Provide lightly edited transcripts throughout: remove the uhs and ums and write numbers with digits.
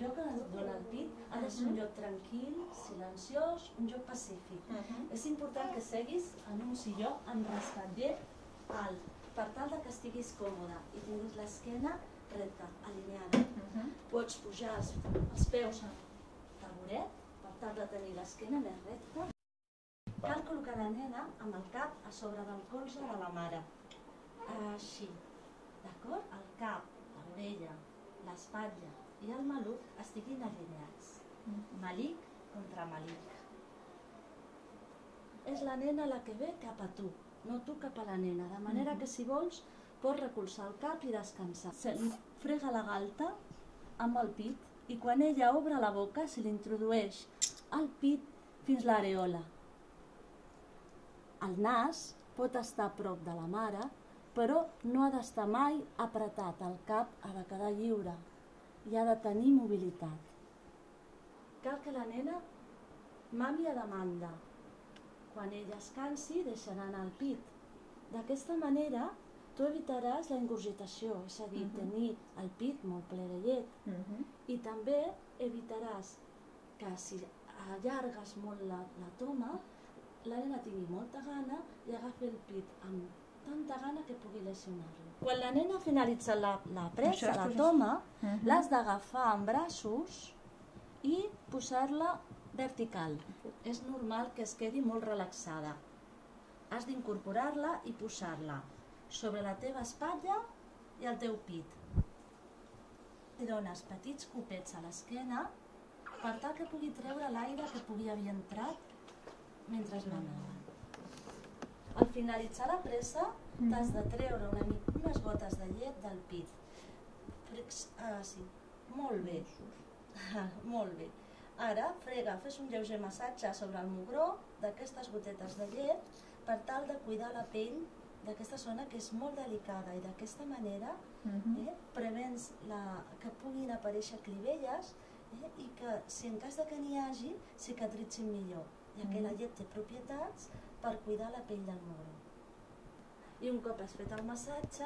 lloc on es dona el pit ha de ser un lloc tranquil, silenciós, un lloc pacífic. És important que seguis en un silló amb rascatller alt, per tal que estiguis còmode i tinguis l'esquena recta, alineada. Pots pujar els peus al taburet per tal de tenir l'esquena més recta. Cal col·locar la nena amb el cap a sobre del colze de la mare. Així, d'acord? El cap, l'orella, l'espatlla i el maluc estiguin alineats. Malic contra malic. És la nena la que ve cap a tu, no tu cap a la nena, de manera que si vols pots recolzar el cap i descansar. Se li frega la galta amb el pit i quan ella obre la boca se li introdueix el pit fins l'areola. El nas pot estar a prop de la mare, però no ha d'estar mai apretat, el cap ha de quedar lliure i ha de tenir mobilitat. Cal que la nena mami a demanda. Quan ella es cansi, deixarà anar el pit. D'aquesta manera, tu evitaràs la ingurgitació, és a dir, tenir el pit molt ple de llet. I també evitaràs que si allargues molt la toma, la nena tingui molta gana i agafi el pit amb tanta gana que pugui lesionar-lo. Quan la nena ha finalitzat la presa, la toma, l'has d'agafar en braços i posar-la vertical. És normal que es quedi molt relaxada. Has d'incorporar-la i posar-la sobre la teva espatlla i el teu pit. Li dones petits copets a l'esquena per tal que pugui treure l'aire que pugui haver entrat mentre mamaven. Al finalitzar la presa, t'has de treure unes gotes de llet del pit. Sí, molt bé. Molt bé. Ara, frega, fes un lleuger massatge sobre el mugró d'aquestes gotetes de llet per tal de cuidar la pell d'aquesta zona que és molt delicada i d'aquesta manera prevens que puguin aparèixer clivelles i que, si en cas que n'hi hagi, cicatritzin millor, ja que la llet té propietats per cuidar la pell del mugró. I un cop has fet el massatge,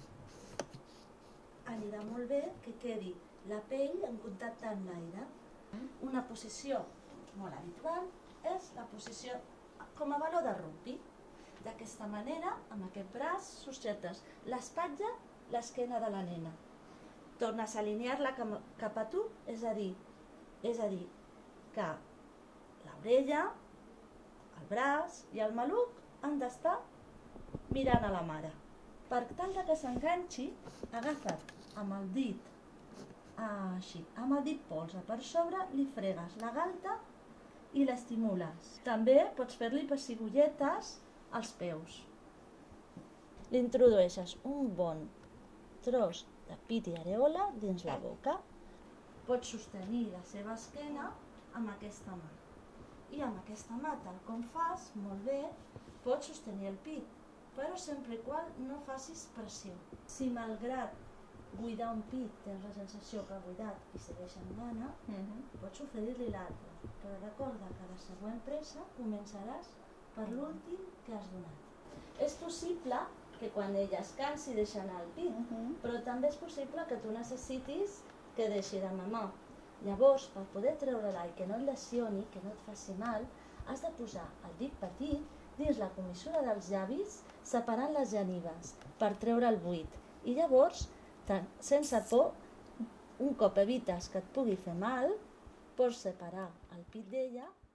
anirà molt bé que quedi la pell en contacte amb l'aire. Una posició molt habitual és la posició com a baló de rugbi. D'aquesta manera, amb aquest braç, sossetes l'espatlla, l'esquena de la nena. Tornes a alinear-la cap a tu, és a dir que l'orella, el braç i el maluc han d'estar mirant a la mare. Per tal que s'enganxi, agafa't amb el dit així, amb el dit polze per sobre, li fregues la galta i l'estimules. També pots fer-li pessigolletes als peus. Li introdueixes un bon tros de pit i areola dins la boca. Pots sostenir la seva esquena amb aquesta mà. I amb aquesta mà, tal com fas, molt bé, pots sostenir el pit, però sempre que no facis pressió. Si malgrat buidar un pit tens la sensació que ha buidat i segueix amb gana, pots oferir-li l'altre, però recorda que a la següent presa començaràs per l'últim que has donat. És possible que quan ella es cansi deixi anar el pit, però també és possible que tu necessitis que deixi de mamar. Llavors, per poder treure-la i que no et lesioni, que no et faci mal, has de posar el dit petit dins la comissura dels llavis, separant les genives per treure el buit. I llavors, sense por, un cop evites que et pugui fer mal, pots separar el pit d'ella